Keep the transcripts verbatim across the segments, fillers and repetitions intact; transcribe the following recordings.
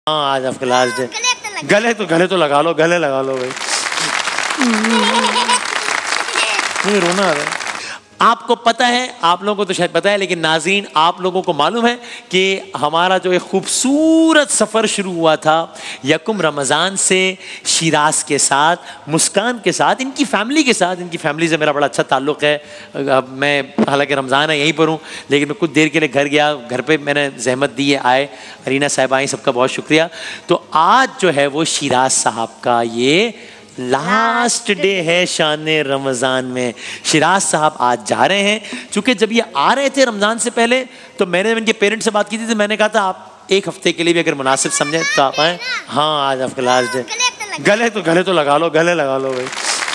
हाँ आज आपका लास्ट डे। गले तो गले तो लगा लो, गले लगा लो भाई। मुझे रोना आ रहा है। आपको पता है, आप लोगों को तो शायद पता है, लेकिन नाज़रीन आप लोगों को मालूम है कि हमारा जो एक खूबसूरत सफ़र शुरू हुआ था यकुम रमज़ान से शिराज के साथ, मुस्कान के साथ, इनकी फैमिली के साथ। इनकी फैमिली से मेरा बड़ा अच्छा ताल्लुक़ है। अब मैं हालांकि रमज़ान है यहीं पर हूँ, लेकिन मैं कुछ देर के लिए घर गया, घर पे मैंने जहमत दी है, आए, अरीना साहब आई, सबका बहुत शुक्रिया। तो आज जो है वो शिराज साहब का ये लास्ट डे है शान रमज़ान में। शिराज साहब आज जा रहे हैं। चूँकि जब ये आ रहे थे रमज़ान से पहले, तो मैंने इनके पेरेंट्स से बात की थी, तो मैंने कहा था आप एक हफ्ते के लिए भी अगर मुनासिब समझें तो आप आएँ। हाँ आज आपका लास्ट डे। गले तो गले तो लगा लो, गले लगा लो भाई।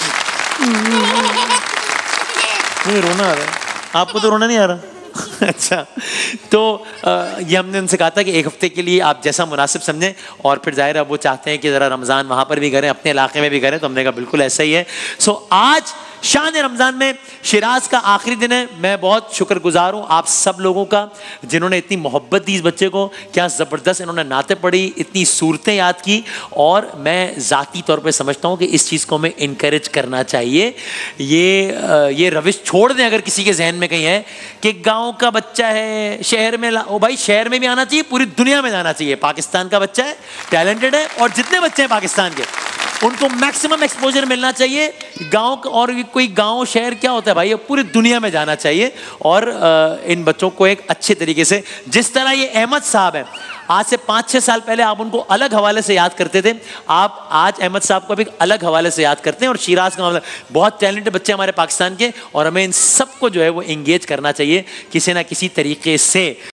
मुझे रोना आ रहा है। आपको तो रोना नहीं आ रहा? अच्छा, तो आ, ये हमने उनसे कहा था कि एक हफ्ते के लिए आप जैसा मुनासिब समझें, और फिर जाहिर है वो चाहते हैं कि ज़रा रमज़ान वहाँ पर भी करें, अपने इलाके में भी करें, तो हमने कहा बिल्कुल ऐसा ही है। सो आज शान रमज़ान में शिराज का आखिरी दिन है। मैं बहुत शुक्रगुजार हूँ आप सब लोगों का, जिन्होंने इतनी मोहब्बत दी इस बच्चे को। क्या ज़बरदस्त इन्होंने नाते पढ़ी, इतनी सूरतें याद की, और मैं ज़ाती तौर पे समझता हूँ कि इस चीज़ को हमें इनकरेज करना चाहिए। ये ये रविश छोड़ दें अगर किसी के जहन में कहीं है कि गाँव का बच्चा है शहर में, ओ भाई शहर में भी आना चाहिए, पूरी दुनिया में जाना चाहिए। पाकिस्तान का बच्चा है, टैलेंटेड है, और जितने बच्चे हैं पाकिस्तान के उनको मैक्सिमम एक्सपोजर मिलना चाहिए। गांव और कोई गांव शहर क्या होता है भाई, पूरी दुनिया में जाना चाहिए। और इन बच्चों को एक अच्छे तरीके से, जिस तरह ये अहमद साहब हैं, आज से पाँच छः साल पहले आप उनको अलग हवाले से याद करते थे, आप आज अहमद साहब को भी एक अलग हवाले से याद करते हैं। और शिराज का मामला, बहुत टैलेंटेड बच्चे हमारे पाकिस्तान के, और हमें इन सबको जो है वो एंगेज करना चाहिए किसी ना किसी तरीके से।